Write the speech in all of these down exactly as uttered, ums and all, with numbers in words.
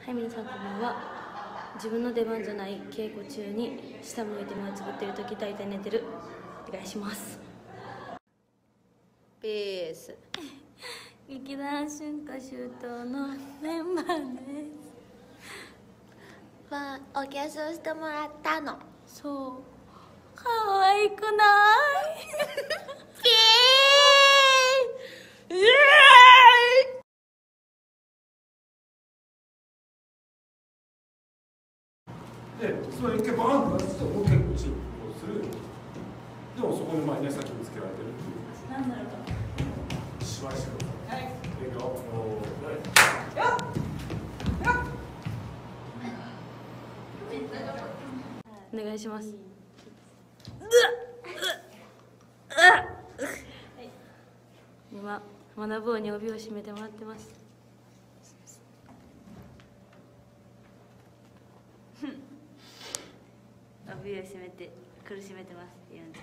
はい、皆さんこんばんは。自分の出番じゃない稽古中に下向いて目つぶってる時大体寝てる。お願いします。ピース。劇団春夏秋冬のメンバーです。 わあ、お化粧してもらったの。 そう、可愛くない？ ピーイエーイ。 で、それ一回バーンと出すともう一回こっちをこうする。でもそこに前ね、先につけられてるっていう。 なんだろう。 しわしてください。はい。いいよ。 お願いします。今、学ぶに帯を締めてもらってます。帯を締めて苦しめてます。言うんです。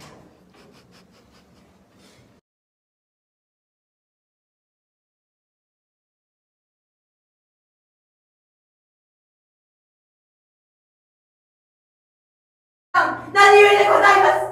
何故でございます。